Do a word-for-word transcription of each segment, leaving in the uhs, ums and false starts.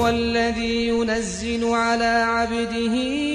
وهو الذي ينزل على عبده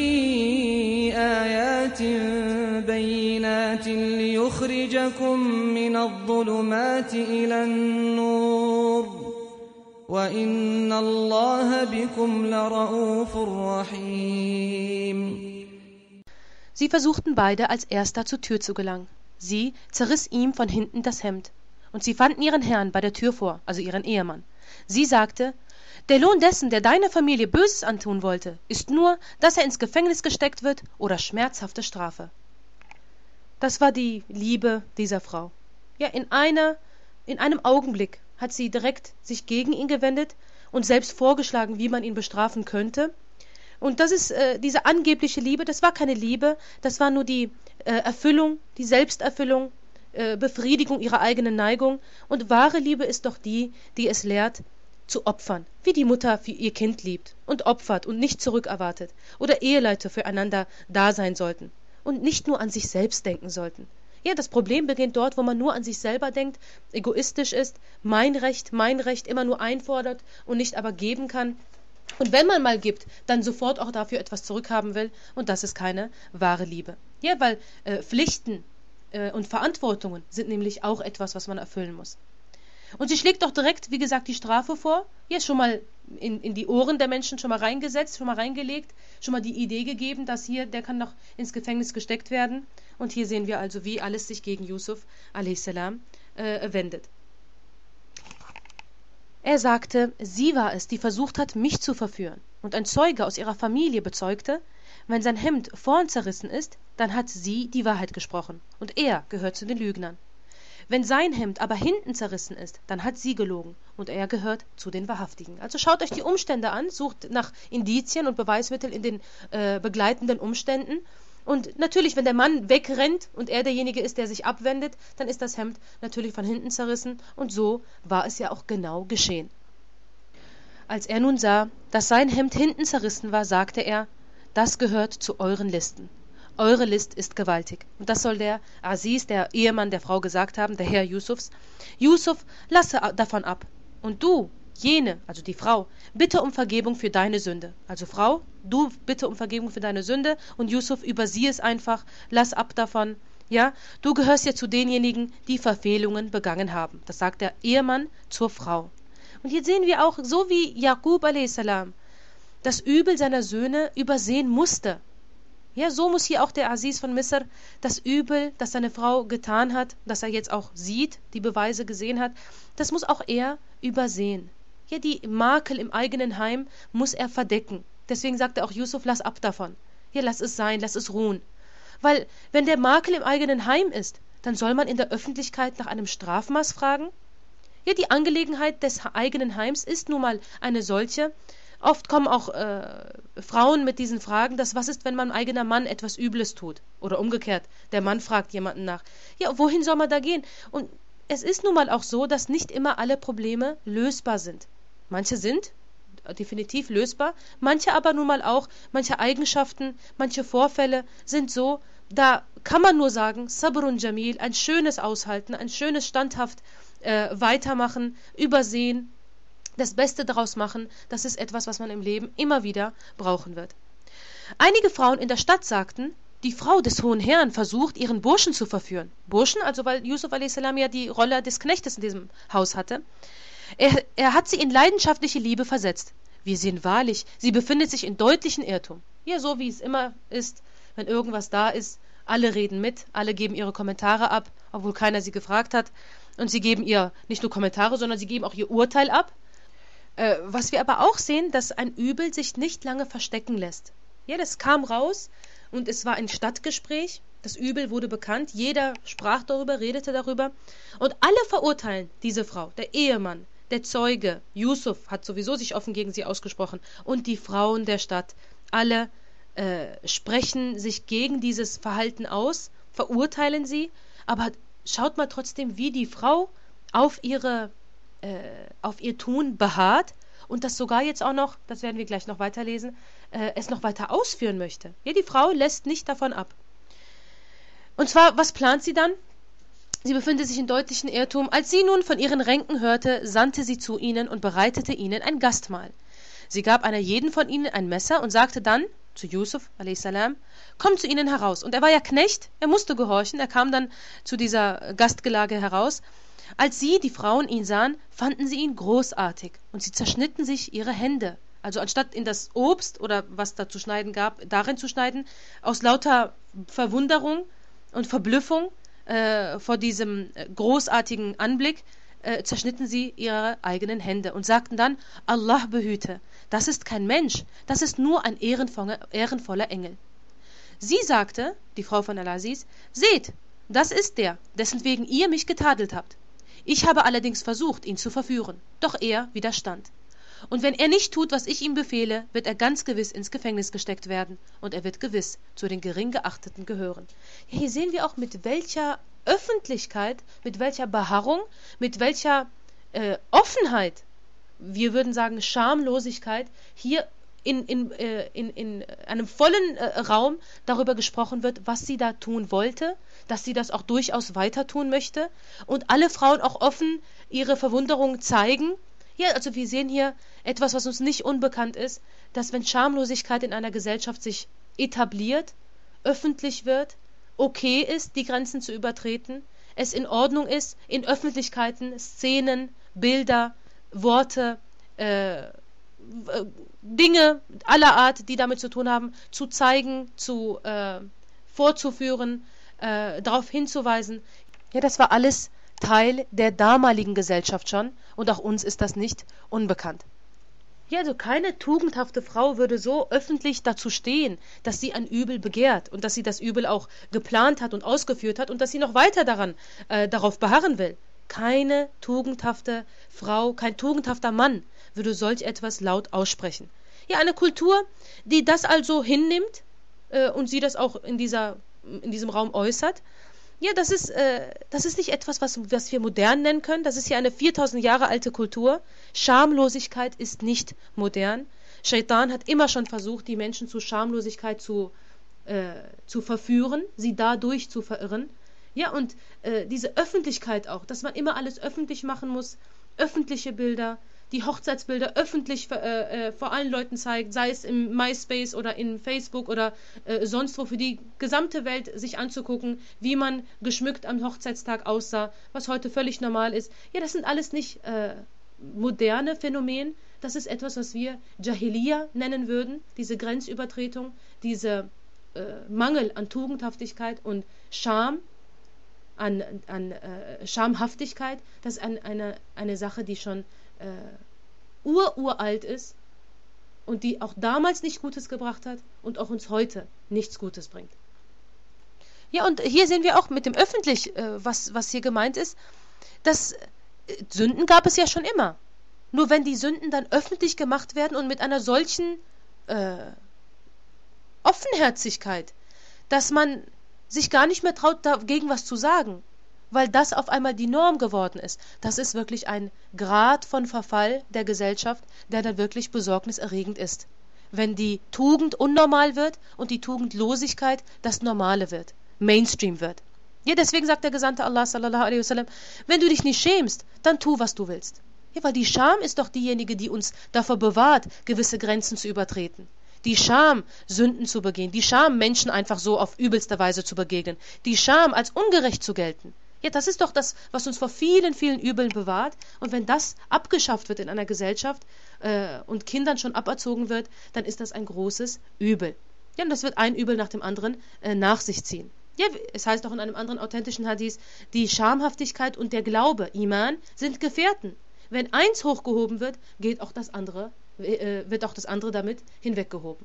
آيات بينات ليخرجكم من الظلمات إلى النور وإن الله بكم لرؤوف رحيم. Sie versuchten beide als erster zur Tür zu gelangen. Sie zerriss ihm von hinten das Hemd. Und sie fanden ihren Herrn bei der Tür vor, also ihren Ehemann. Sie sagte, der Lohn dessen, der deiner Familie Böses antun wollte, ist nur, dass er ins Gefängnis gesteckt wird oder schmerzhafte Strafe. Das war die Liebe dieser Frau. Ja, in einer, in einem Augenblick hat sie direkt sich gegen ihn gewendet und selbst vorgeschlagen, wie man ihn bestrafen könnte. Und das ist äh, diese angebliche Liebe, das war keine Liebe, das war nur die äh, Erfüllung, die Selbsterfüllung, äh, Befriedigung ihrer eigenen Neigung. Und wahre Liebe ist doch die, die es lehrt, zu opfern, wie die Mutter für ihr Kind liebt und opfert und nicht zurückerwartet. Oder Eheleute füreinander da sein sollten und nicht nur an sich selbst denken sollten. Ja, das Problem beginnt dort, wo man nur an sich selber denkt, egoistisch ist, mein Recht, mein Recht immer nur einfordert und nicht aber geben kann. Und wenn man mal gibt, dann sofort auch dafür etwas zurückhaben will. Und das ist keine wahre Liebe. Ja, weil äh, Pflichten äh, und Verantwortungen sind nämlich auch etwas, was man erfüllen muss. Und sie schlägt doch direkt, wie gesagt, die Strafe vor. Ja, schon mal in, in die Ohren der Menschen schon mal reingesetzt, schon mal reingelegt, schon mal die Idee gegeben, dass hier, der kann noch ins Gefängnis gesteckt werden. Und hier sehen wir also, wie alles sich gegen Yusuf a s. Äh, wendet. Er sagte, sie war es, die versucht hat, mich zu verführen. Und ein Zeuge aus ihrer Familie bezeugte, wenn sein Hemd vorn zerrissen ist, dann hat sie die Wahrheit gesprochen. Und er gehört zu den Lügnern. Wenn sein Hemd aber hinten zerrissen ist, dann hat sie gelogen. Und er gehört zu den Wahrhaftigen. Also schaut euch die Umstände an, sucht nach Indizien und Beweismitteln in den äh, begleitenden Umständen. Und natürlich, wenn der Mann wegrennt und er derjenige ist, der sich abwendet, dann ist das Hemd natürlich von hinten zerrissen. Und so war es ja auch genau geschehen. Als er nun sah, dass sein Hemd hinten zerrissen war, sagte er, das gehört zu euren Listen. Eure List ist gewaltig. Und das soll der Aziz, der Ehemann der Frau, gesagt haben, der Herr Yusufs. Yusuf, lasse davon ab. Und du, jene, also die Frau, bitte um Vergebung für deine Sünde. Also Frau, du bitte um Vergebung für deine Sünde und Yusuf, übersieh es einfach, lass ab davon. Ja, du gehörst ja zu denjenigen, die Verfehlungen begangen haben. Das sagt der Ehemann zur Frau. Und hier sehen wir auch, so wie Jakub a s. das Übel seiner Söhne übersehen musste. Ja, so muss hier auch der Aziz von Misr das Übel, das seine Frau getan hat, das er jetzt auch sieht, die Beweise gesehen hat, das muss auch er übersehen. Ja, die Makel im eigenen Heim muss er verdecken. Deswegen sagt er auch Yusuf, lass ab davon. Ja, lass es sein, lass es ruhen. Weil, wenn der Makel im eigenen Heim ist, dann soll man in der Öffentlichkeit nach einem Strafmaß fragen? Ja, die Angelegenheit des eigenen Heims ist nun mal eine solche. Oft kommen auch äh, Frauen mit diesen Fragen, dass was ist, wenn mein eigener Mann etwas Übles tut? Oder umgekehrt, der Mann fragt jemanden nach. Ja, wohin soll man da gehen? Und es ist nun mal auch so, dass nicht immer alle Probleme lösbar sind. Manche sind definitiv lösbar, manche aber nun mal auch, manche Eigenschaften, manche Vorfälle sind so, da kann man nur sagen, Sabrun Jamil, ein schönes Aushalten, ein schönes standhaft äh, weitermachen, übersehen, das Beste daraus machen, das ist etwas, was man im Leben immer wieder brauchen wird. Einige Frauen in der Stadt sagten, die Frau des hohen Herrn versucht, ihren Burschen zu verführen. Burschen, also weil Yusuf a s. ja die Rolle des Knechtes in diesem Haus hatte. Er, er hat sie in leidenschaftliche Liebe versetzt. Wir sehen wahrlich, sie befindet sich in deutlichem Irrtum. Ja, so wie es immer ist, wenn irgendwas da ist, alle reden mit, alle geben ihre Kommentare ab, obwohl keiner sie gefragt hat. Und sie geben ihr nicht nur Kommentare, sondern sie geben auch ihr Urteil ab. Äh, was wir aber auch sehen, dass ein Übel sich nicht lange verstecken lässt. Ja, das kam raus und es war ein Stadtgespräch. Das Übel wurde bekannt, jeder sprach darüber, redete darüber. Und alle verurteilen diese Frau, der Ehemann, der Zeuge, Yusuf hat sowieso sich offen gegen sie ausgesprochen und die Frauen der Stadt, alle äh, sprechen sich gegen dieses Verhalten aus, verurteilen sie, aber schaut mal trotzdem, wie die Frau auf ihre, äh, auf ihr Tun beharrt und das sogar jetzt auch noch, das werden wir gleich noch weiterlesen, äh, es noch weiter ausführen möchte. Ja, die Frau lässt nicht davon ab. Und zwar, was plant sie dann? Sie befinde sich in deutlichem Irrtum. Als sie nun von ihren Ränken hörte, sandte sie zu ihnen und bereitete ihnen ein Gastmahl. Sie gab einer jeden von ihnen ein Messer und sagte dann zu Yusuf a s, komm zu ihnen heraus. Und er war ja Knecht, er musste gehorchen, er kam dann zu dieser Gastgelage heraus. Als sie, die Frauen, ihn sahen, fanden sie ihn großartig und sie zerschnitten sich ihre Hände. Also anstatt in das Obst oder was da zu schneiden gab, darin zu schneiden, aus lauter Verwunderung und Verblüffung äh, vor diesem großartigen Anblick, äh, zerschnitten sie ihre eigenen Hände und sagten dann, Allah behüte, das ist kein Mensch, das ist nur ein ehrenvoller, ehrenvoller Engel. Sie sagte, die Frau von Al-Aziz, seht, das ist der, dessen wegen ihr mich getadelt habt. Ich habe allerdings versucht, ihn zu verführen, doch er widerstand. Und wenn er nicht tut, was ich ihm befehle, wird er ganz gewiss ins Gefängnis gesteckt werden und er wird gewiss zu den gering geachteten gehören. Ja, hier sehen wir auch, mit welcher Öffentlichkeit, mit welcher Beharrung, mit welcher äh, Offenheit, wir würden sagen Schamlosigkeit, hier in, in, äh, in, in einem vollen äh, Raum darüber gesprochen wird, was sie da tun wollte, dass sie das auch durchaus weiter tun möchte und alle Frauen auch offen ihre Verwunderung zeigen. Ja, also wir sehen hier etwas, was uns nicht unbekannt ist, dass wenn Schamlosigkeit in einer Gesellschaft sich etabliert, öffentlich wird, okay ist, die Grenzen zu übertreten, es in Ordnung ist, in Öffentlichkeiten Szenen, Bilder, Worte, äh, Dinge aller Art, die damit zu tun haben, zu zeigen, zu äh, vorzuführen, äh, darauf hinzuweisen. Ja, das war alles Teil der damaligen Gesellschaft schon und auch uns ist das nicht unbekannt. Ja, also keine tugendhafte Frau würde so öffentlich dazu stehen, dass sie ein Übel begehrt und dass sie das Übel auch geplant hat und ausgeführt hat und dass sie noch weiter daran äh, darauf beharren will. Keine tugendhafte Frau, kein tugendhafter Mann würde solch etwas laut aussprechen. Ja, eine Kultur, die das also hinnimmt äh, und sie das auch in, dieser, in diesem Raum äußert, ja, das ist, äh, das ist nicht etwas, was, was wir modern nennen können. Das ist ja eine viertausend Jahre alte Kultur. Schamlosigkeit ist nicht modern. Shaitan hat immer schon versucht, die Menschen zu Schamlosigkeit zu, äh, zu verführen, sie dadurch zu verirren. Ja, und äh, diese Öffentlichkeit auch, dass man immer alles öffentlich machen muss, öffentliche Bilder, die Hochzeitsbilder öffentlich äh, äh, vor allen Leuten zeigt, sei es im MySpace oder in Facebook oder äh, sonst wo, für die gesamte Welt sich anzugucken, wie man geschmückt am Hochzeitstag aussah, was heute völlig normal ist. Ja, das sind alles nicht äh, moderne Phänomene, das ist etwas, was wir Jahiliya nennen würden, diese Grenzübertretung, diese äh, Mangel an Tugendhaftigkeit und Scham, an, an äh, Schamhaftigkeit, das ist ein, eine, eine Sache, die schon Uh, ururalt ist und die auch damals nicht Gutes gebracht hat und auch uns heute nichts Gutes bringt. Ja, und hier sehen wir auch mit dem öffentlich, äh, was, was hier gemeint ist, dass äh, Sünden gab es ja schon immer. Nur wenn die Sünden dann öffentlich gemacht werden und mit einer solchen äh, Offenherzigkeit, dass man sich gar nicht mehr traut, dagegen was zu sagen, weil das auf einmal die Norm geworden ist. Das ist wirklich ein Grad von Verfall der Gesellschaft, der dann wirklich besorgniserregend ist. Wenn die Tugend unnormal wird und die Tugendlosigkeit das Normale wird, Mainstream wird. Ja, deswegen sagt der Gesandte Allah sallallahu alaihi wasallam, wenn du dich nicht schämst, dann tu, was du willst. Ja, weil die Scham ist doch diejenige, die uns davor bewahrt, gewisse Grenzen zu übertreten. Die Scham, Sünden zu begehen. Die Scham, Menschen einfach so auf übelste Weise zu begegnen. Die Scham, als ungerecht zu gelten. Ja, das ist doch das, was uns vor vielen, vielen Übeln bewahrt. Und wenn das abgeschafft wird in einer Gesellschaft äh, und Kindern schon aberzogen wird, dann ist das ein großes Übel. Ja, und das wird ein Übel nach dem anderen äh, nach sich ziehen. Ja, es heißt auch in einem anderen authentischen Hadith, die Schamhaftigkeit und der Glaube, Iman, sind Gefährten. Wenn eins hochgehoben wird, geht auch das andere, äh, wird auch das andere damit hinweggehoben.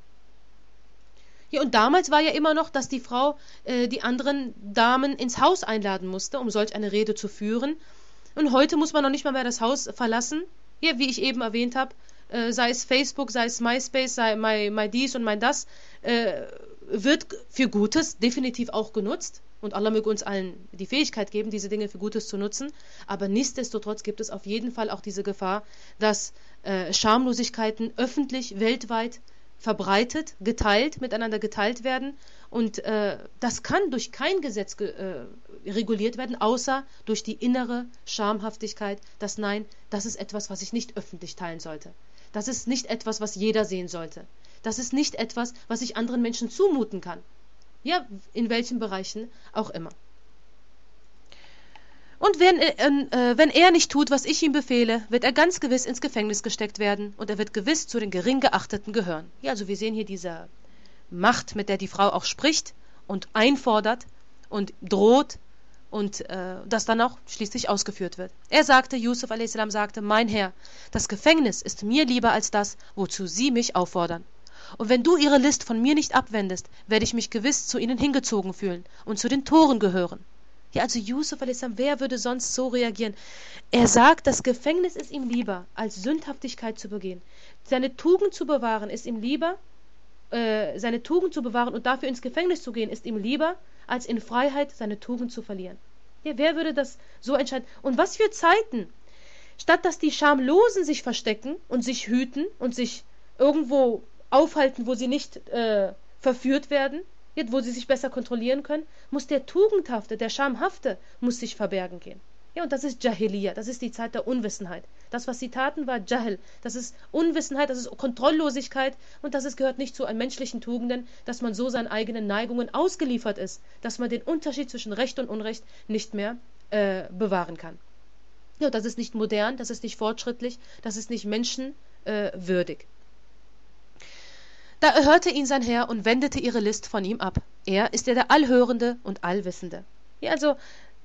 Ja, und damals war ja immer noch, dass die Frau äh, die anderen Damen ins Haus einladen musste, um solch eine Rede zu führen. Und heute muss man noch nicht mal mehr das Haus verlassen. Ja, wie ich eben erwähnt habe, äh, sei es Facebook, sei es MySpace, sei my, my dies und mein das, äh, wird für Gutes definitiv auch genutzt. Und Allah möge uns allen die Fähigkeit geben, diese Dinge für Gutes zu nutzen. Aber nichtsdestotrotz gibt es auf jeden Fall auch diese Gefahr, dass äh, Schamlosigkeiten öffentlich, weltweit verbreitet, geteilt, miteinander geteilt werden Und äh, das kann durch kein Gesetz äh, reguliert werden, außer durch die innere Schamhaftigkeit, dass nein, das ist etwas, was ich nicht öffentlich teilen sollte. Das ist nicht etwas, was jeder sehen sollte. Das ist nicht etwas, was ich anderen Menschen zumuten kann. Ja, in welchen Bereichen auch immer. Und wenn, äh, wenn er nicht tut, was ich ihm befehle, wird er ganz gewiss ins Gefängnis gesteckt werden und er wird gewiss zu den gering Geachteten gehören. Ja, also wir sehen hier diese Macht, mit der die Frau auch spricht und einfordert und droht und äh, das dann auch schließlich ausgeführt wird. Er sagte, Yusuf a s. sagte, mein Herr, das Gefängnis ist mir lieber als das, wozu Sie mich auffordern. Und wenn du ihre List von mir nicht abwendest, werde ich mich gewiss zu ihnen hingezogen fühlen und zu den Toren gehören. Ja, also Yusuf a s., wer würde sonst so reagieren? Er sagt, das Gefängnis ist ihm lieber, als Sündhaftigkeit zu begehen. Seine Tugend zu bewahren ist ihm lieber, äh, seine Tugend zu bewahren und dafür ins Gefängnis zu gehen, ist ihm lieber, als in Freiheit seine Tugend zu verlieren. Ja, wer würde das so entscheiden? Und was für Zeiten? Statt dass die Schamlosen sich verstecken und sich hüten und sich irgendwo aufhalten, wo sie nicht äh, verführt werden, wo sie sich besser kontrollieren können, muss der Tugendhafte, der Schamhafte, muss sich verbergen gehen. Ja, und das ist Jahiliya, das ist die Zeit der Unwissenheit. Das, was sie taten, war Jahl. Das ist Unwissenheit, das ist Kontrolllosigkeit und das ist, gehört nicht zu menschlichen Tugenden, dass man so seinen eigenen Neigungen ausgeliefert ist, dass man den Unterschied zwischen Recht und Unrecht nicht mehr äh, bewahren kann. Ja, das ist nicht modern, das ist nicht fortschrittlich, das ist nicht menschenwürdig. Äh, Da erhörte ihn sein Herr und wendete ihre List von ihm ab. Er ist ja der Allhörende und Allwissende. Ja, also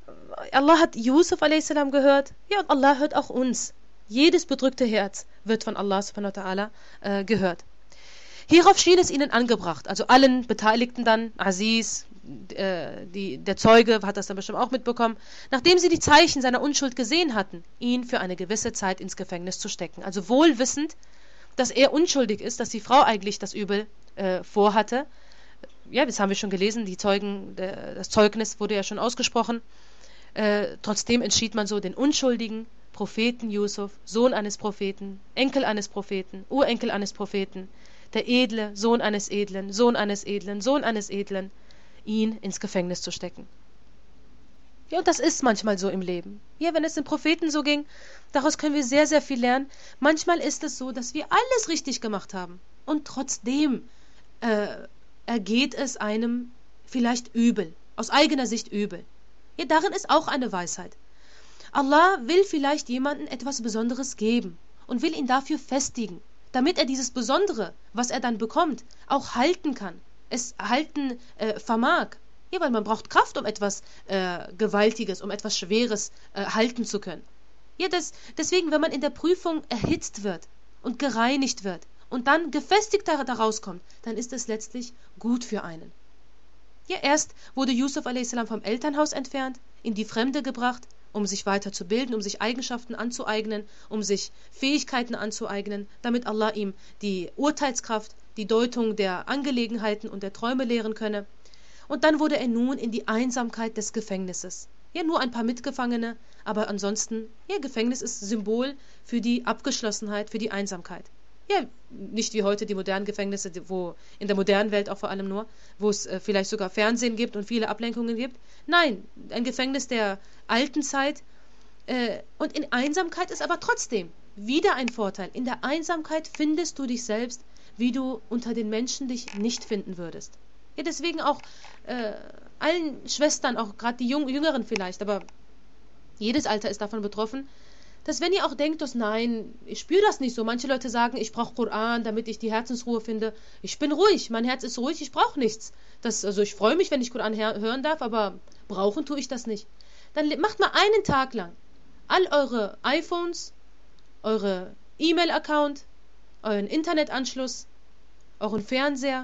Allah hat Yusuf a s. gehört, ja, und Allah hört auch uns. Jedes bedrückte Herz wird von Allah subhanahu wa ta'ala äh, gehört. Hierauf schien es ihnen angebracht, also allen Beteiligten dann, Aziz, äh, die, der Zeuge hat das dann bestimmt auch mitbekommen, nachdem sie die Zeichen seiner Unschuld gesehen hatten, ihn für eine gewisse Zeit ins Gefängnis zu stecken. Also wohl wissend, dass er unschuldig ist, dass die Frau eigentlich das Übel äh, vorhatte. Ja, das haben wir schon gelesen, die Zeugen, der, das Zeugnis wurde ja schon ausgesprochen. Äh, trotzdem entschied man so den unschuldigen Propheten Yusuf, Sohn eines Propheten, Enkel eines Propheten, Urenkel eines Propheten, der edle Sohn eines Edlen, Sohn eines Edlen, Sohn eines Edlen, ihn ins Gefängnis zu stecken. Ja, und das ist manchmal so im Leben. Ja, wenn es den Propheten so ging, daraus können wir sehr, sehr viel lernen. Manchmal ist es so, dass wir alles richtig gemacht haben und trotzdem äh, ergeht es einem vielleicht übel, aus eigener Sicht übel. Ja, darin ist auch eine Weisheit. Allah will vielleicht jemandem etwas Besonderes geben und will ihn dafür festigen, damit er dieses Besondere, was er dann bekommt, auch halten kann, es halten äh, vermag. Ja, weil man braucht Kraft, um etwas äh, Gewaltiges, um etwas Schweres äh, halten zu können. Ja, das, deswegen, wenn man in der Prüfung erhitzt wird und gereinigt wird und dann gefestigt da, da rauskommt, dann ist es letztlich gut für einen. Ja, erst wurde Yusuf a s. vom Elternhaus entfernt, in die Fremde gebracht, um sich weiter zu bilden, um sich Eigenschaften anzueignen, um sich Fähigkeiten anzueignen, damit Allah ihm die Urteilskraft, die Deutung der Angelegenheiten und der Träume lehren könne. Und dann wurde er nun in die Einsamkeit des Gefängnisses. Ja, nur ein paar Mitgefangene, aber ansonsten, ja, Gefängnis ist Symbol für die Abgeschlossenheit, für die Einsamkeit. Ja, nicht wie heute die modernen Gefängnisse, wo in der modernen Welt auch vor allem nur, wo es äh, vielleicht sogar Fernsehen gibt und viele Ablenkungen gibt. Nein, ein Gefängnis der alten Zeit. Äh, und in Einsamkeit ist aber trotzdem wieder ein Vorteil. In der Einsamkeit findest du dich selbst, wie du unter den Menschen dich nicht finden würdest. Ja, deswegen auch äh, allen Schwestern, auch gerade die Jung Jüngeren vielleicht, aber jedes Alter ist davon betroffen, dass wenn ihr auch denkt, dass nein, ich spüre das nicht so. Manche Leute sagen, ich brauche Koran, damit ich die Herzensruhe finde. Ich bin ruhig, mein Herz ist ruhig, ich brauche nichts. Das, also ich freue mich, wenn ich Koran hören darf, aber brauchen tue ich das nicht. Dann macht mal einen Tag lang all eure iPhones, eure E-Mail-Account, euren Internetanschluss, euren Fernseher,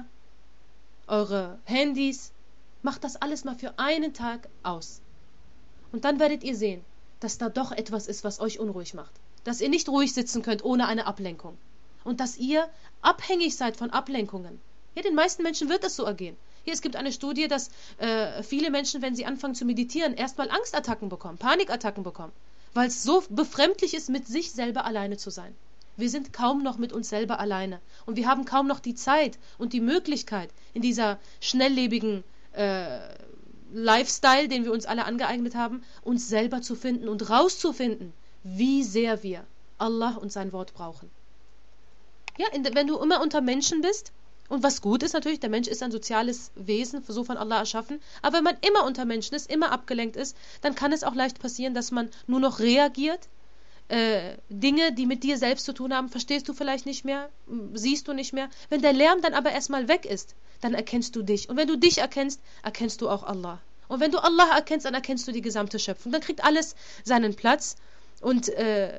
eure Handys, macht das alles mal für einen Tag aus. Und dann werdet ihr sehen, dass da doch etwas ist, was euch unruhig macht. Dass ihr nicht ruhig sitzen könnt ohne eine Ablenkung. Und dass ihr abhängig seid von Ablenkungen. Ja, den meisten Menschen wird es so ergehen. Hier, es gibt eine Studie, dass äh, viele Menschen, wenn sie anfangen zu meditieren, erstmal Angstattacken bekommen, Panikattacken bekommen. Weil es so befremdlich ist, mit sich selber alleine zu sein. Wir sind kaum noch mit uns selber alleine. Und wir haben kaum noch die Zeit und die Möglichkeit, in dieser schnelllebigen äh, Lifestyle, den wir uns alle angeeignet haben, uns selber zu finden und rauszufinden, wie sehr wir Allah und sein Wort brauchen. Ja, in, wenn du immer unter Menschen bist, und was gut ist natürlich, der Mensch ist ein soziales Wesen, so von Allah erschaffen, aber wenn man immer unter Menschen ist, immer abgelenkt ist, dann kann es auch leicht passieren, dass man nur noch reagiert. Äh, Dinge, die mit dir selbst zu tun haben, verstehst du vielleicht nicht mehr, siehst du nicht mehr. Wenn der Lärm dann aber erstmal weg ist, dann erkennst du dich. Und wenn du dich erkennst, erkennst du auch Allah. Und wenn du Allah erkennst, dann erkennst du die gesamte Schöpfung. Dann kriegt alles seinen Platz. Und äh,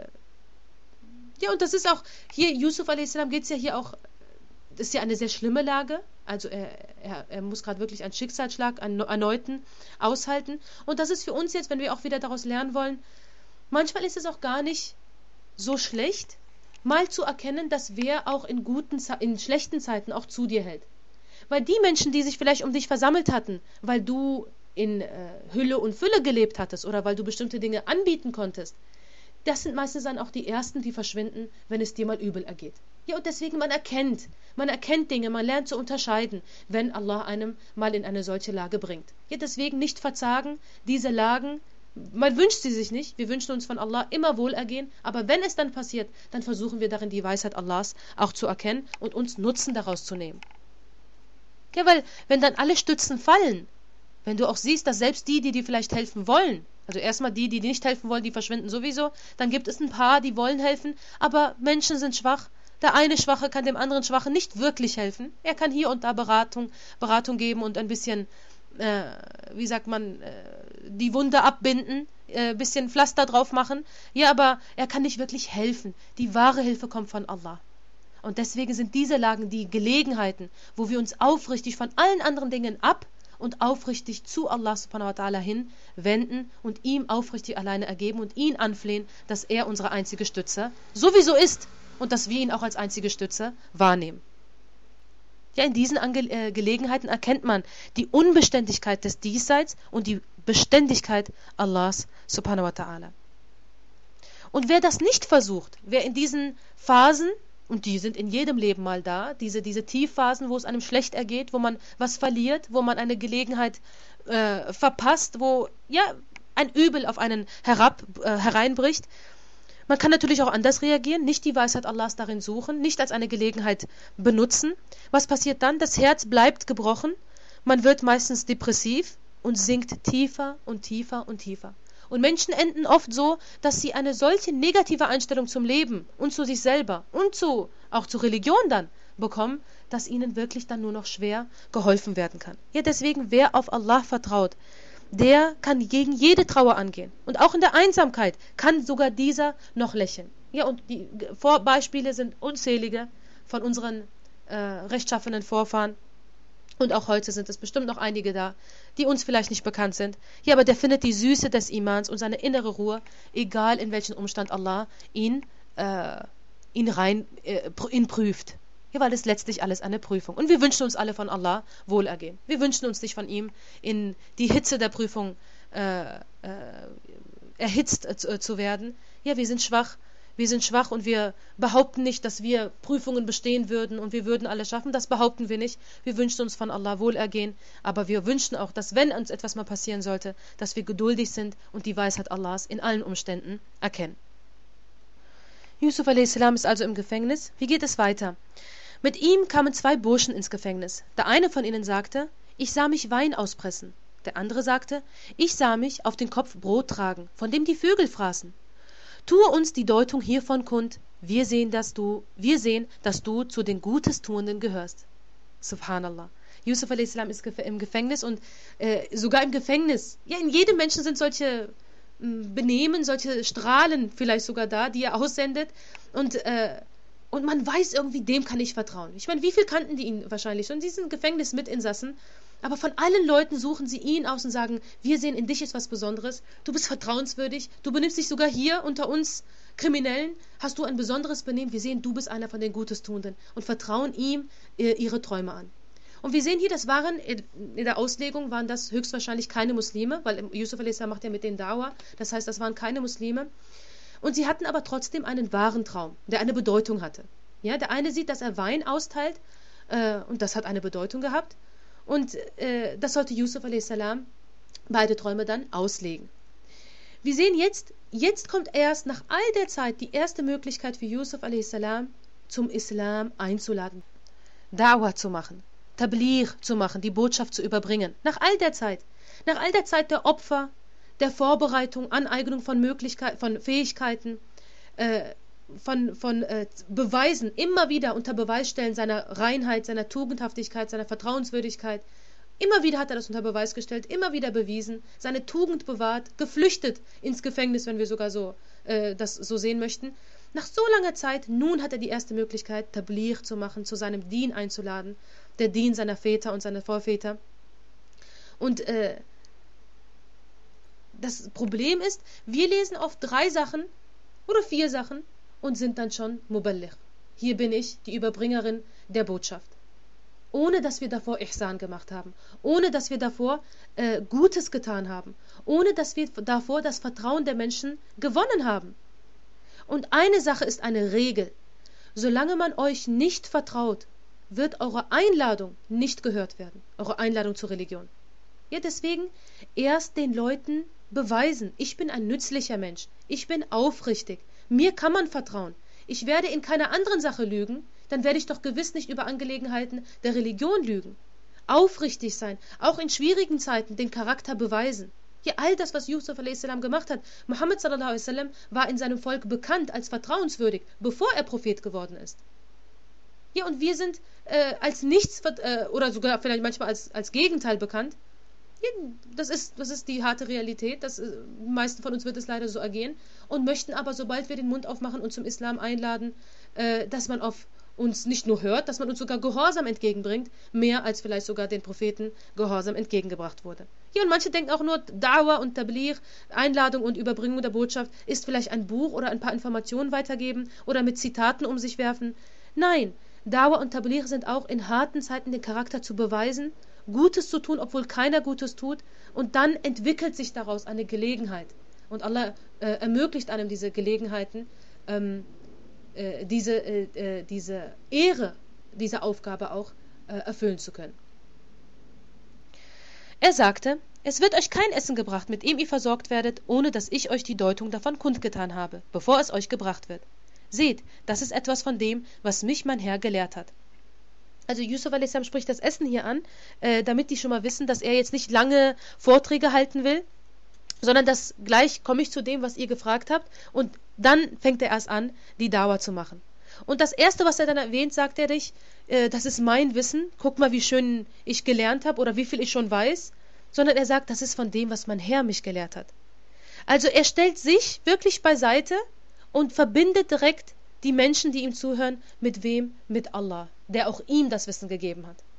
ja, und das ist auch, hier, Yusuf a s. geht es ja hier auch, das ist ja eine sehr schlimme Lage. Also er, er, er muss gerade wirklich einen Schicksalsschlag, einen erneuten, aushalten. Und das ist für uns jetzt, wenn wir auch wieder daraus lernen wollen, manchmal ist es auch gar nicht so schlecht, mal zu erkennen, dass wer auch in guten, in schlechten Zeiten auch zu dir hält. Weil die Menschen, die sich vielleicht um dich versammelt hatten, weil du in äh, Hülle und Fülle gelebt hattest oder weil du bestimmte Dinge anbieten konntest, das sind meistens dann auch die Ersten, die verschwinden, wenn es dir mal übel ergeht. Ja, und deswegen, man erkennt, man erkennt Dinge, man lernt zu unterscheiden, wenn Allah einem mal in eine solche Lage bringt. Ja, deswegen nicht verzagen, diese Lagen, man wünscht sie sich nicht, wir wünschen uns von Allah immer Wohlergehen, aber wenn es dann passiert, dann versuchen wir darin die Weisheit Allahs auch zu erkennen und uns Nutzen daraus zu nehmen. Ja, weil, wenn dann alle Stützen fallen, wenn du auch siehst, dass selbst die, die dir vielleicht helfen wollen, also erstmal die, die dir nicht helfen wollen, die verschwinden sowieso, dann gibt es ein paar, die wollen helfen, aber Menschen sind schwach. Der eine Schwache kann dem anderen Schwachen nicht wirklich helfen. Er kann hier und da Beratung, Beratung geben und ein bisschen, äh, wie sagt man, äh, die Wunde abbinden, ein äh, bisschen Pflaster drauf machen. Ja, aber er kann nicht wirklich helfen. Die wahre Hilfe kommt von Allah. Und deswegen sind diese Lagen die Gelegenheiten, wo wir uns aufrichtig von allen anderen Dingen ab und aufrichtig zu Allah subhanahu wa ta'ala hin wenden und ihm aufrichtig alleine ergeben und ihn anflehen, dass er unsere einzige Stütze sowieso ist und dass wir ihn auch als einzige Stütze wahrnehmen. Ja, in diesen Ange äh, Gelegenheiten erkennt man die Unbeständigkeit des Diesseits und die Beständigkeit Allahs subhanahu wa ta'ala. Und wer das nicht versucht, wer in diesen Phasen, und die sind in jedem Leben mal da, diese, diese Tiefphasen, wo es einem schlecht ergeht, wo man was verliert, wo man eine Gelegenheit äh, verpasst, wo ja ein Übel auf einen herab, äh, hereinbricht. Man kann natürlich auch anders reagieren, nicht die Weisheit Allahs darin suchen, nicht als eine Gelegenheit benutzen. Was passiert dann? Das Herz bleibt gebrochen, man wird meistens depressiv und sinkt tiefer und tiefer und tiefer. Und Menschen enden oft so, dass sie eine solche negative Einstellung zum Leben und zu sich selber und zu, auch zur Religion dann bekommen, dass ihnen wirklich dann nur noch schwer geholfen werden kann. Ja, deswegen, wer auf Allah vertraut, der kann gegen jede Trauer angehen. Und auch in der Einsamkeit kann sogar dieser noch lächeln. Ja, und die Vorbeispiele sind unzählige von unseren äh, rechtschaffenen Vorfahren. Und auch heute sind es bestimmt noch einige da, die uns vielleicht nicht bekannt sind. Ja, aber der findet die Süße des Imans und seine innere Ruhe, egal in welchem Umstand Allah ihn, äh, ihn rein, äh, ihn prüft. Ja, weil es letztlich alles eine Prüfung. Und wir wünschen uns alle von Allah Wohlergehen. Wir wünschen uns nicht von ihm in die Hitze der Prüfung äh, äh, erhitzt äh, zu werden. Ja, wir sind schwach. Wir sind schwach und wir behaupten nicht, dass wir Prüfungen bestehen würden und wir würden alles schaffen. Das behaupten wir nicht. Wir wünschen uns von Allah Wohlergehen, aber wir wünschen auch, dass wenn uns etwas mal passieren sollte, dass wir geduldig sind und die Weisheit Allahs in allen Umständen erkennen. Yusuf a s. ist also im Gefängnis. Wie geht es weiter? Mit ihm kamen zwei Burschen ins Gefängnis. Der eine von ihnen sagte, ich sah mich Wein auspressen. Der andere sagte, ich sah mich auf den Kopf Brot tragen, von dem die Vögel fraßen. Tue uns die Deutung hiervon kund, wir sehen, dass du, wir sehen, dass du zu den Gutestuenden gehörst. Subhanallah. Yusuf a s. ist im Gefängnis und äh, sogar im Gefängnis. Ja, in jedem Menschen sind solche mh, Benehmen, solche Strahlen vielleicht sogar da, die er aussendet. Und, äh, und man weiß irgendwie, dem kann ich vertrauen. Ich meine, wie viel kannten die ihn wahrscheinlich schon? Sie sind Gefängnismitinsassen. Aber von allen Leuten suchen sie ihn aus und sagen, wir sehen in dich etwas Besonderes, du bist vertrauenswürdig, du benimmst dich sogar hier unter uns Kriminellen, hast du ein besonderes Benehmen, wir sehen, du bist einer von den Gutestuenden und vertrauen ihm äh, ihre Träume an. Und wir sehen hier, das waren, in der Auslegung waren das höchstwahrscheinlich keine Muslime, weil Yusuf a s. macht ja mit den Dawa, das heißt, das waren keine Muslime. Und sie hatten aber trotzdem einen wahren Traum, der eine Bedeutung hatte. Ja, der eine sieht, dass er Wein austeilt, äh, und das hat eine Bedeutung gehabt. Und äh, das sollte Yusuf a s. beide Träume dann auslegen. Wir sehen jetzt, jetzt kommt erst nach all der Zeit die erste Möglichkeit für Yusuf a s. zum Islam einzuladen, Da'wah zu machen, Tabligh zu machen, die Botschaft zu überbringen. Nach all der Zeit, nach all der Zeit der Opfer, der Vorbereitung, Aneignung von Möglichkeiten, von Fähigkeiten, äh, von, von äh, Beweisen, immer wieder unter Beweis stellen seiner Reinheit, seiner Tugendhaftigkeit, seiner Vertrauenswürdigkeit. Immer wieder hat er das unter Beweis gestellt, immer wieder bewiesen, seine Tugend bewahrt, geflüchtet ins Gefängnis, wenn wir sogar so äh, das so sehen möchten. Nach so langer Zeit, nun hat er die erste Möglichkeit, Tabligh zu machen, zu seinem Dien einzuladen, der Dien seiner Väter und seiner Vorväter. Und äh, das Problem ist, wir lesen oft drei Sachen oder vier Sachen und sind dann schon Muballigh. Hier bin ich, die Überbringerin der Botschaft. Ohne dass wir davor Ihsan gemacht haben, ohne dass wir davor äh, Gutes getan haben, ohne dass wir davor das Vertrauen der Menschen gewonnen haben. Und eine Sache ist eine Regel: Solange man euch nicht vertraut, wird eure Einladung nicht gehört werden, eure Einladung zur Religion. Ja, deswegen erst den Leuten beweisen, ich bin ein nützlicher Mensch, ich bin aufrichtig, mir kann man vertrauen, ich werde in keiner anderen Sache lügen, dann werde ich doch gewiss nicht über Angelegenheiten der Religion lügen. Aufrichtig sein, auch in schwierigen Zeiten den Charakter beweisen. Ja, all das, was Yusuf a s. gemacht hat. Muhammad sallallahu alaihi wasallam war in seinem Volk bekannt als vertrauenswürdig, bevor er Prophet geworden ist. Ja, und wir sind äh, als nichts, äh, oder sogar vielleicht manchmal als, als Gegenteil bekannt. Ja, das ist, das ist die harte Realität. Das, äh, die meisten von uns wird es leider so ergehen. Und möchten aber, sobald wir den Mund aufmachen und zum Islam einladen, äh, dass man auf uns nicht nur hört, dass man uns sogar Gehorsam entgegenbringt, mehr als vielleicht sogar den Propheten Gehorsam entgegengebracht wurde. Ja, und manche denken auch nur, Da'wah und Tabligh, Einladung und Überbringung der Botschaft, ist vielleicht ein Buch oder ein paar Informationen weitergeben oder mit Zitaten um sich werfen. Nein, Da'wah und Tabligh sind auch in harten Zeiten den Charakter zu beweisen, Gutes zu tun, obwohl keiner Gutes tut, und dann entwickelt sich daraus eine Gelegenheit. Und Allah äh, ermöglicht einem diese Gelegenheiten, ähm, äh, diese, äh, diese Ehre, diese Aufgabe auch äh, erfüllen zu können. Er sagte, es wird euch kein Essen gebracht, mit dem ihr versorgt werdet, ohne dass ich euch die Deutung davon kundgetan habe, bevor es euch gebracht wird. Seht, das ist etwas von dem, was mich mein Herr gelehrt hat. Also Yusuf a s. spricht das Essen hier an, äh, damit die schon mal wissen, dass er jetzt nicht lange Vorträge halten will, sondern dass gleich komme ich zu dem, was ihr gefragt habt, und dann fängt er erst an, die Dauer zu machen. Und das Erste, was er dann erwähnt, sagt er nicht, äh, das ist mein Wissen, guck mal, wie schön ich gelernt habe oder wie viel ich schon weiß, sondern er sagt, das ist von dem, was mein Herr mich gelehrt hat. Also er stellt sich wirklich beiseite und verbindet direkt die Menschen, die ihm zuhören, mit wem? Mit Allah, der auch ihm das Wissen gegeben hat.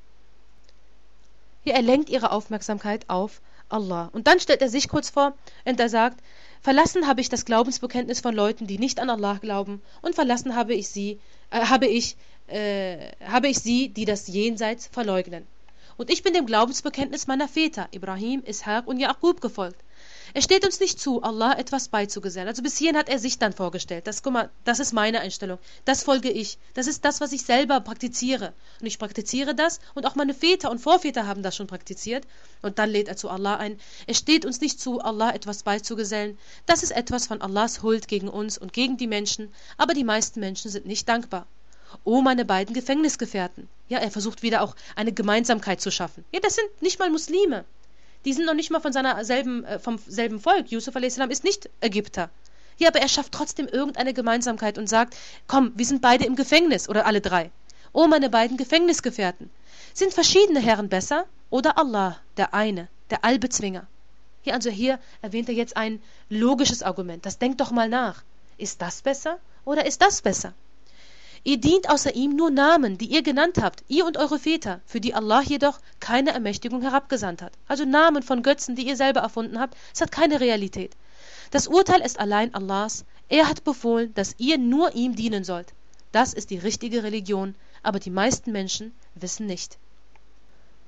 Hier, er lenkt ihre Aufmerksamkeit auf Allah. Und dann stellt er sich kurz vor und er sagt, verlassen habe ich das Glaubensbekenntnis von Leuten, die nicht an Allah glauben, und verlassen habe ich sie, äh, habe ich, äh, habe ich sie, die das Jenseits verleugnen. Und ich bin dem Glaubensbekenntnis meiner Väter, Ibrahim, Ishaq und Jaqub, gefolgt. Es steht uns nicht zu, Allah etwas beizugesellen. Also bis hierhin hat er sich dann vorgestellt. Das, guck mal, das ist meine Einstellung. Das folge ich. Das ist das, was ich selber praktiziere. Und ich praktiziere das und auch meine Väter und Vorväter haben das schon praktiziert. Und dann lädt er zu Allah ein. Es steht uns nicht zu, Allah etwas beizugesellen. Das ist etwas von Allahs Huld gegen uns und gegen die Menschen. Aber die meisten Menschen sind nicht dankbar. Oh, meine beiden Gefängnisgefährten. Ja, er versucht wieder auch eine Gemeinsamkeit zu schaffen. Ja, das sind nicht mal Muslime. Die sind noch nicht mal von seiner selben, äh, vom selben Volk. Yusuf a s. ist nicht Ägypter. Ja, aber er schafft trotzdem irgendeine Gemeinsamkeit und sagt, komm, wir sind beide im Gefängnis, oder alle drei. Oh, meine beiden Gefängnisgefährten. Sind verschiedene Herren besser oder Allah, der eine, der Allbezwinger? Hier, also hier erwähnt er jetzt ein logisches Argument. Das denkt doch mal nach. Ist das besser oder ist das besser? Ihr dient außer ihm nur Namen, die ihr genannt habt, ihr und eure Väter, für die Allah jedoch keine Ermächtigung herabgesandt hat. Also Namen von Götzen, die ihr selber erfunden habt, es hat keine Realität. Das Urteil ist allein Allahs. Er hat befohlen, dass ihr nur ihm dienen sollt. Das ist die richtige Religion, aber die meisten Menschen wissen nicht.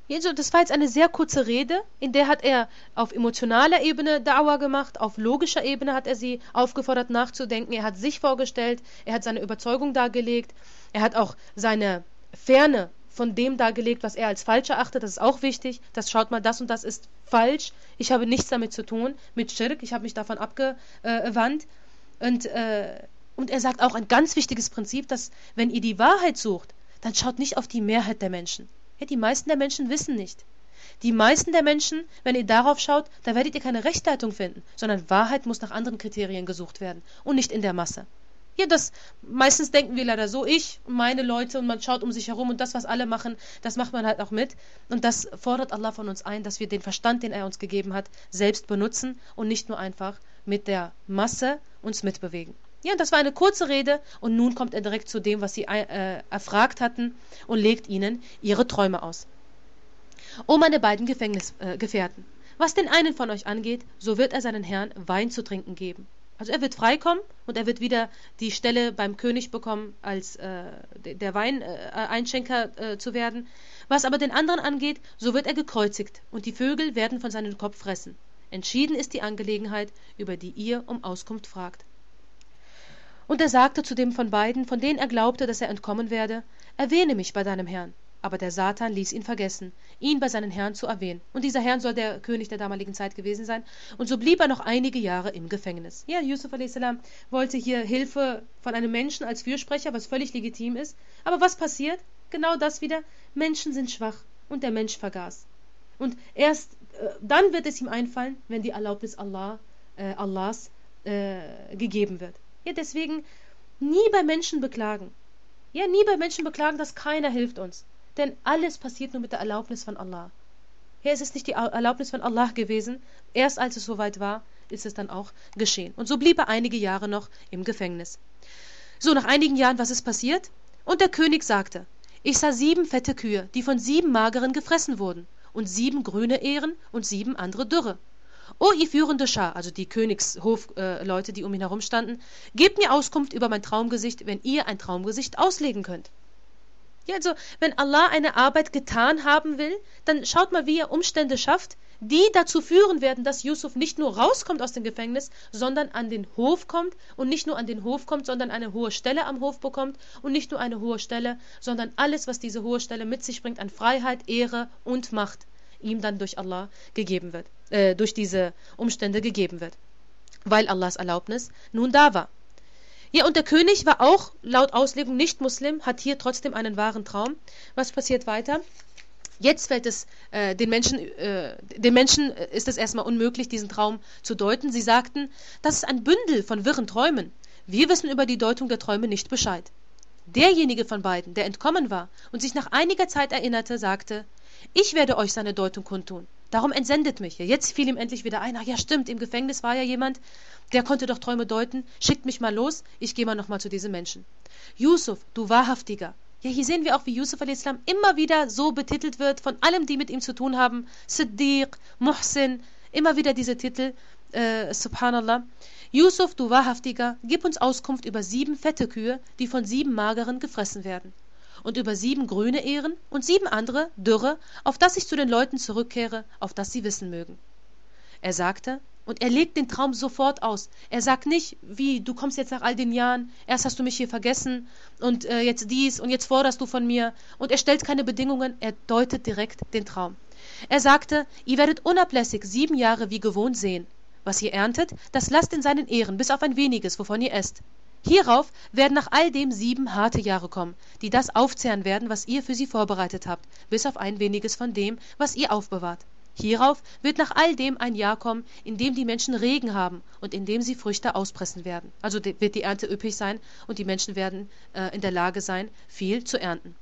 Also das war jetzt eine sehr kurze Rede, in der hat er auf emotionaler Ebene Da'wah gemacht, auf logischer Ebene hat er sie aufgefordert nachzudenken, er hat sich vorgestellt, er hat seine Überzeugung dargelegt, er hat auch seine Ferne von dem dargelegt, was er als falsch erachtet, das ist auch wichtig, das schaut mal, das und das ist falsch, ich habe nichts damit zu tun, mit Schirk, ich habe mich davon abgewandt und, äh, und er sagt auch ein ganz wichtiges Prinzip, dass wenn ihr die Wahrheit sucht, dann schaut nicht auf die Mehrheit der Menschen. Ja, die meisten der Menschen wissen nicht. Die meisten der Menschen, wenn ihr darauf schaut, da werdet ihr keine Rechtsleitung finden, sondern Wahrheit muss nach anderen Kriterien gesucht werden und nicht in der Masse. Ja, das, meistens denken wir leider so, ich und meine Leute und man schaut um sich herum und das, was alle machen, das macht man halt auch mit. Und das fordert Allah von uns ein, dass wir den Verstand, den er uns gegeben hat, selbst benutzen und nicht nur einfach mit der Masse uns mitbewegen. Ja, das war eine kurze Rede und nun kommt er direkt zu dem, was sie äh, erfragt hatten und legt ihnen ihre Träume aus. O meine beiden Gefängnisgefährten, äh, was den einen von euch angeht, so wird er seinen Herrn Wein zu trinken geben. Also er wird freikommen und er wird wieder die Stelle beim König bekommen, als äh, der Weineinschenker äh, äh, zu werden. Was aber den anderen angeht, so wird er gekreuzigt und die Vögel werden von seinem Kopf fressen. Entschieden ist die Angelegenheit, über die ihr um Auskunft fragt. Und er sagte zu dem von beiden, von denen er glaubte, dass er entkommen werde, erwähne mich bei deinem Herrn. Aber der Satan ließ ihn vergessen, ihn bei seinen Herrn zu erwähnen. Und dieser Herrn soll der König der damaligen Zeit gewesen sein. Und so blieb er noch einige Jahre im Gefängnis. Ja, Yusuf a s. wollte hier Hilfe von einem Menschen als Fürsprecher, was völlig legitim ist. Aber was passiert? Genau das wieder. Menschen sind schwach und der Mensch vergaß. Und erst äh, dann wird es ihm einfallen, wenn die Erlaubnis Allah, äh, Allahs äh, gegeben wird. Ja, deswegen nie bei Menschen beklagen. Ja, nie bei Menschen beklagen, dass keiner hilft uns. Denn alles passiert nur mit der Erlaubnis von Allah. Ja, es ist nicht die Erlaubnis von Allah gewesen. Erst als es soweit war, ist es dann auch geschehen. Und so blieb er einige Jahre noch im Gefängnis. So, nach einigen Jahren, was ist passiert? Und der König sagte, ich sah sieben fette Kühe, die von sieben mageren gefressen wurden, und sieben grüne Ähren und sieben andere dürre. O ihr führende Schar, also die Königshofleute, äh, die um ihn herum standen, gebt mir Auskunft über mein Traumgesicht, wenn ihr ein Traumgesicht auslegen könnt. Ja, also, wenn Allah eine Arbeit getan haben will, dann schaut mal, wie er Umstände schafft, die dazu führen werden, dass Yusuf nicht nur rauskommt aus dem Gefängnis, sondern an den Hof kommt und nicht nur an den Hof kommt, sondern eine hohe Stelle am Hof bekommt und nicht nur eine hohe Stelle, sondern alles, was diese hohe Stelle mit sich bringt an Freiheit, Ehre und Macht, ihm dann durch Allah gegeben wird, äh, durch diese Umstände gegeben wird, weil Allahs Erlaubnis nun da war. Ja, und der König war auch laut Auslegung nicht Muslim, hat hier trotzdem einen wahren Traum. Was passiert weiter? Jetzt fällt es äh, den Menschen, äh, den Menschen ist es erstmal unmöglich, diesen Traum zu deuten. Sie sagten, das ist ein Bündel von wirren Träumen. Wir wissen über die Deutung der Träume nicht Bescheid. Derjenige von beiden, der entkommen war und sich nach einiger Zeit erinnerte, sagte, ich werde euch seine Deutung kundtun. Darum entsendet mich. Ja, jetzt fiel ihm endlich wieder ein, ach ja stimmt, im Gefängnis war ja jemand, der konnte doch Träume deuten. Schickt mich mal los, ich gehe mal nochmal zu diesem Menschen. Yusuf, du Wahrhaftiger. Ja, hier sehen wir auch, wie Yusuf a s. immer wieder so betitelt wird, von allem, die mit ihm zu tun haben. Siddiq, Muhsin, immer wieder diese Titel, äh, subhanallah. Yusuf, du Wahrhaftiger, gib uns Auskunft über sieben fette Kühe, die von sieben mageren gefressen werden. Und über sieben grüne Ähren und sieben andere, dürre, auf das ich zu den Leuten zurückkehre, auf das sie wissen mögen. Er sagte, und er legt den Traum sofort aus. Er sagt nicht, wie, du kommst jetzt nach all den Jahren, erst hast du mich hier vergessen und äh, jetzt dies und jetzt forderst du von mir. Und er stellt keine Bedingungen, er deutet direkt den Traum. Er sagte, ihr werdet unablässig sieben Jahre wie gewohnt sehen. Was ihr erntet, das lasst in seinen Ehren, bis auf ein weniges, wovon ihr esst. Hierauf werden nach all dem sieben harte Jahre kommen, die das aufzehren werden, was ihr für sie vorbereitet habt, bis auf ein weniges von dem, was ihr aufbewahrt. Hierauf wird nach all dem ein Jahr kommen, in dem die Menschen Regen haben und in dem sie Früchte auspressen werden. Also wird die Ernte üppig sein und die Menschen werden äh, in der Lage sein, viel zu ernten.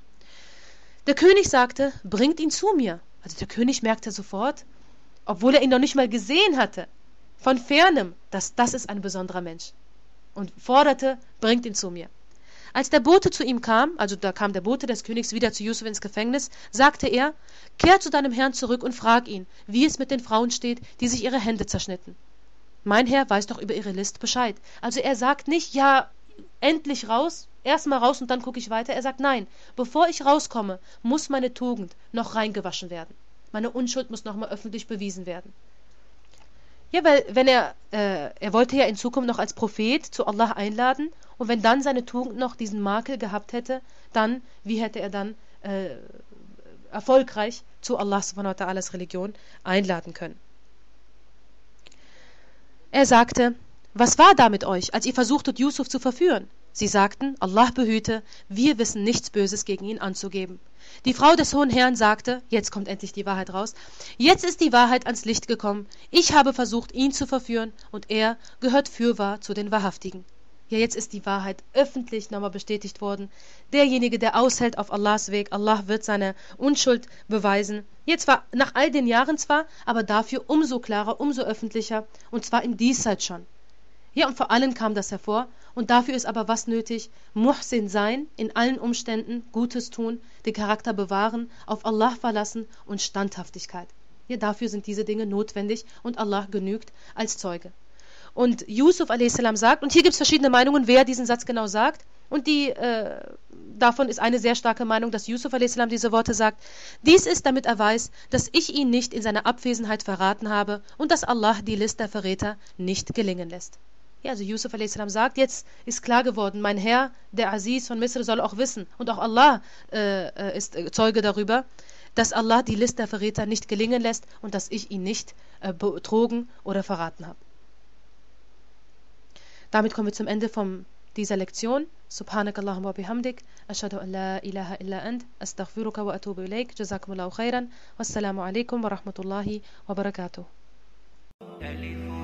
Der König sagte, bringt ihn zu mir. Also der König merkte sofort, obwohl er ihn noch nicht mal gesehen hatte, von fernem, dass das ist ein besonderer Mensch. Und forderte, bringt ihn zu mir. Als der Bote zu ihm kam, also da kam der Bote des Königs wieder zu Yusuf ins Gefängnis, sagte er, kehr zu deinem Herrn zurück und frag ihn, wie es mit den Frauen steht, die sich ihre Hände zerschnitten. Mein Herr weiß doch über ihre List Bescheid. Also er sagt nicht, ja, endlich raus, erstmal raus und dann gucke ich weiter. Er sagt, nein, bevor ich rauskomme, muss meine Tugend noch reingewaschen werden. Meine Unschuld muss nochmal öffentlich bewiesen werden. Ja, weil wenn er, äh, er wollte ja in Zukunft noch als Prophet zu Allah einladen und wenn dann seine Tugend noch diesen Makel gehabt hätte, dann, wie hätte er dann äh, erfolgreich zu Allah subhanahu wa ta'alas Religion einladen können? Er sagte, was war da mit euch, als ihr versuchtet, Yusuf zu verführen? Sie sagten, Allah behüte, wir wissen nichts Böses gegen ihn anzugeben. Die Frau des Hohen Herrn sagte, jetzt kommt endlich die Wahrheit raus, jetzt ist die Wahrheit ans Licht gekommen, ich habe versucht, ihn zu verführen und er gehört fürwahr zu den Wahrhaftigen. Ja, jetzt ist die Wahrheit öffentlich nochmal bestätigt worden. Derjenige, der aushält auf Allahs Weg, Allah wird seine Unschuld beweisen. Jetzt war nach all den Jahren zwar, aber dafür umso klarer, umso öffentlicher und zwar im Diesseits schon. Ja, und vor allem kam das hervor. Und dafür ist aber was nötig? Muhsin sein, in allen Umständen Gutes tun, den Charakter bewahren, auf Allah verlassen und Standhaftigkeit. Ja, dafür sind diese Dinge notwendig und Allah genügt als Zeuge. Und Yusuf a s. sagt, und hier gibt es verschiedene Meinungen, wer diesen Satz genau sagt. Und die, äh, davon ist eine sehr starke Meinung, dass Yusuf a s. diese Worte sagt. Dies ist, damit er weiß, dass ich ihn nicht in seiner Abwesenheit verraten habe und dass Allah die List der Verräter nicht gelingen lässt. Ja, also Yusuf a s. sagt, jetzt ist klar geworden, mein Herr, der Aziz von Misr, soll auch wissen, und auch Allah äh, ist Zeuge darüber, dass Allah die List der Verräter nicht gelingen lässt und dass ich ihn nicht äh, betrogen oder verraten habe. Damit kommen wir zum Ende von dieser Lektion. Subhanakallahumma wa bihamdik, ashhadu an la ilaha illa ant, astaghfiruka wa atubu ilaik, jazakumullahu khairan, wassalamu alaikum wa rahmatullahi wa barakatuh.